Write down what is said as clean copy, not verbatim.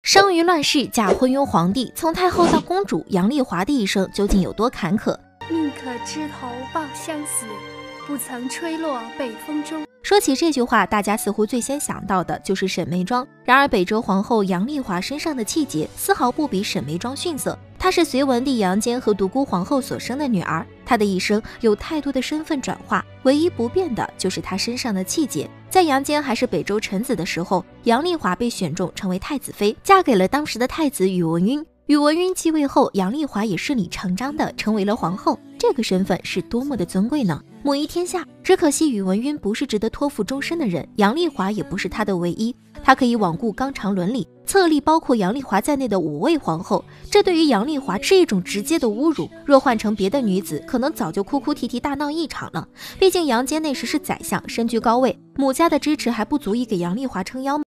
生于乱世，嫁昏庸皇帝，从太后到公主，杨丽华的一生究竟有多坎坷？ 宁可枝头抱香死，不曾吹落北风中。 说起这句话，大家似乎最先想到的就是沈眉庄。然而，北周皇后杨丽华身上的气节丝毫不比沈眉庄逊色。她是隋文帝杨坚和独孤皇后所生的女儿，她的一生有太多的身份转化，唯一不变的就是她身上的气节。在杨坚还是北周臣子的时候，杨丽华被选中成为太子妃，嫁给了当时的太子宇文赟。宇文赟继位后，杨丽华也顺理成章地成为了皇后，这个身份是多么的尊贵呢？母仪天下，只可惜宇文赟不是值得托付终身的人，杨丽华也不是他的唯一。他可以罔顾纲常伦理，册立包括杨丽华在内的5位皇后，这对于杨丽华是一种直接的侮辱。若换成别的女子，可能早就哭哭啼啼大闹一场了。毕竟杨坚那时是宰相，身居高位，母家的支持还不足以给杨丽华撑腰。